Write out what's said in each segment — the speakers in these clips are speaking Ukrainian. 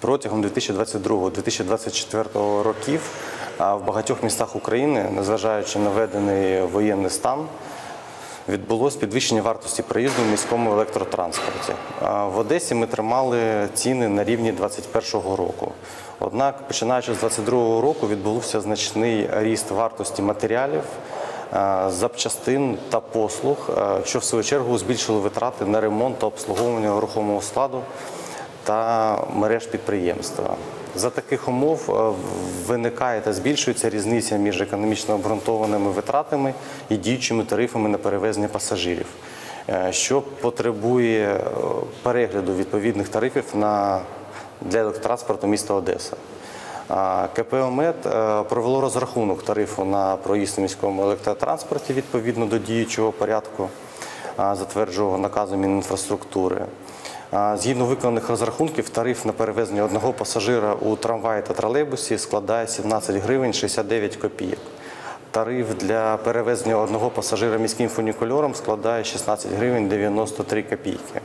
Протягом 2022-2024 років в багатьох містах України, незважаючи на введений воєнний стан, відбулось підвищення вартості проїзду в міському електротранспорті. В Одесі ми тримали ціни на рівні 2021 року. Однак, починаючи з 2022 року, відбувся значний ріст вартості матеріалів, запчастин та послуг, що в свою чергу збільшило витрати на ремонт та обслуговування рухомого складу та мереж підприємства. За таких умов виникає та збільшується різниця між економічно обґрунтованими витратами і діючими тарифами на перевезення пасажирів, що потребує перегляду відповідних тарифів для електротранспорту міста Одеса. КП «ОМЕД» провело розрахунок тарифу на проїзд у міському електротранспорті відповідно до діючого порядку, затвердженого наказом Мінінфраструктури. Згідно виконаних розрахунків, тариф на перевезення одного пасажира у трамваї та тролейбусі складає 17 гривень 69 копійок. Тариф для перевезення одного пасажира міським фунікульором складає 16 гривень 93 копійки.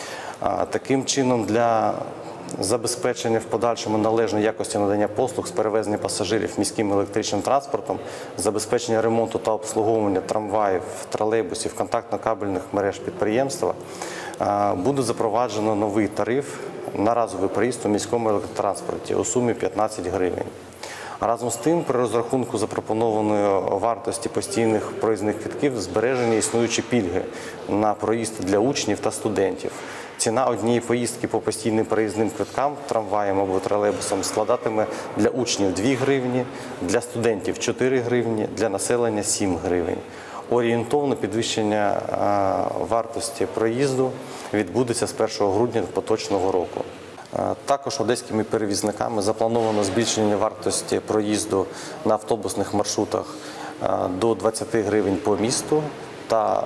Таким чином, для забезпечення в подальшому належної якості надання послуг з перевезення пасажирів міським електричним транспортом, забезпечення ремонту та обслуговування трамваїв, тролейбусів, контактно-кабельних мереж підприємства, буде запроваджено новий тариф на разовий проїзд у міському електротранспорті у сумі 15 гривень. Разом з тим, при розрахунку запропонованої вартості постійних проїзних квитків збережені існуючі пільги на проїзд для учнів та студентів. Ціна однієї поїздки по постійним проїзним квиткам, трамваєм або тролейбусом складатиме для учнів 2 гривні, для студентів 4 гривні, для населення 7 гривень. Орієнтовно підвищення вартості проїзду відбудеться з 1 грудня поточного року. Також одеськими перевізниками заплановано збільшення вартості проїзду на автобусних маршрутах до 20 гривень по місту та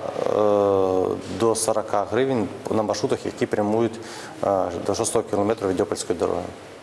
до 40 гривень на маршрутах, які прямують до 6 кілометрів від Опольської дороги.